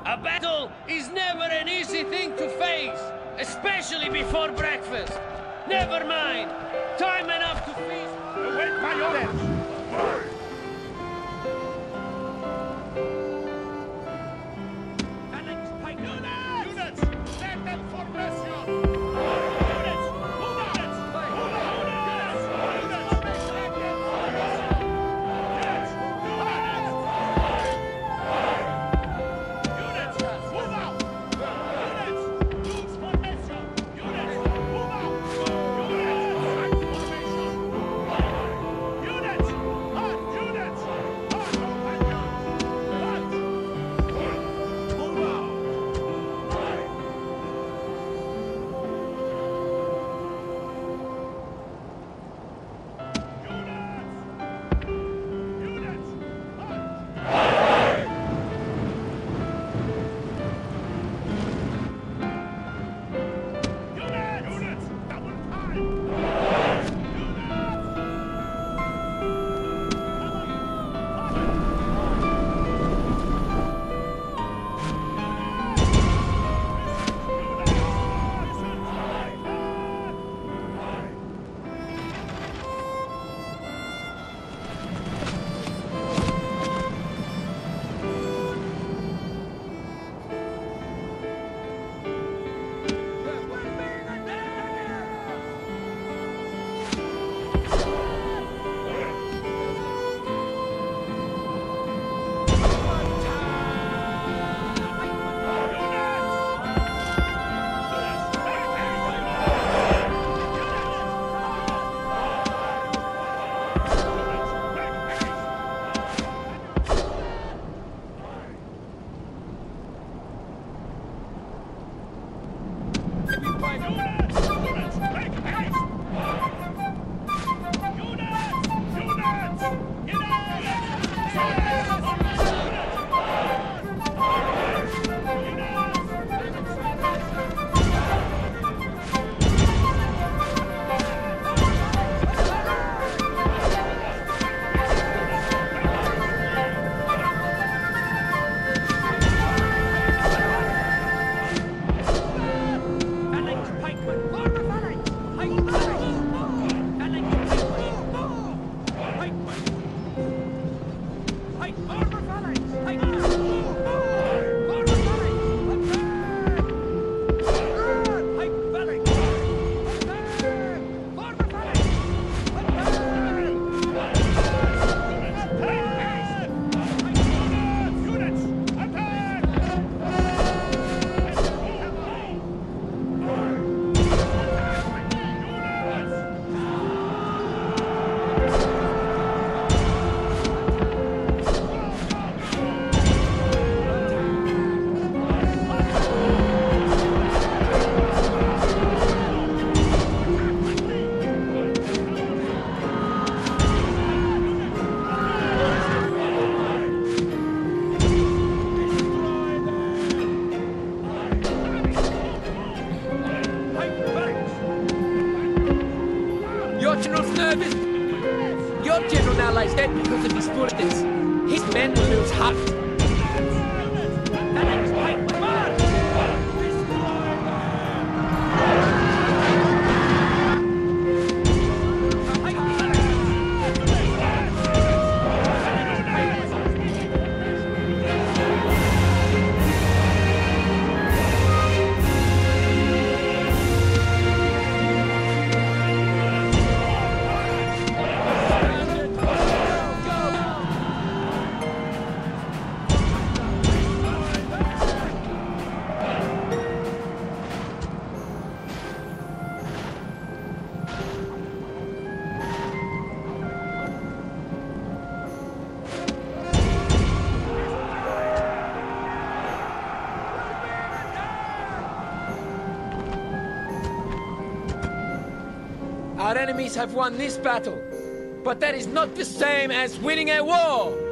A battle is never an easy thing to face, especially before breakfast. Never mind. Time enough to feast. Await my orders! Units! Stand in formation! Units! Move out! Move out! Units! Units! Stand in formation! Units! Units! Move out! Units! Lose formation! Units! Move out! Units! Find formation! Units! Halt! Units! Halt! Halt! Move out! Units! Halt! Units! Double time! Your general's nervous. Your general now lies dead because of his foolishness. His men will lose heart. Our enemies have won this battle, but that is not the same as winning a war!